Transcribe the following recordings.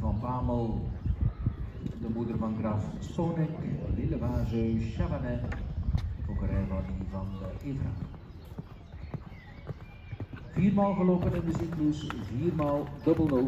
van Pamel, de moeder van Graf Sonek, Lillewaze, Chabanais, fokkerij van Ivan de Evra. 4 maal gelopen in de cyclus, 4 maal dubbel 0.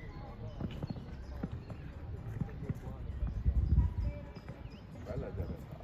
Bella,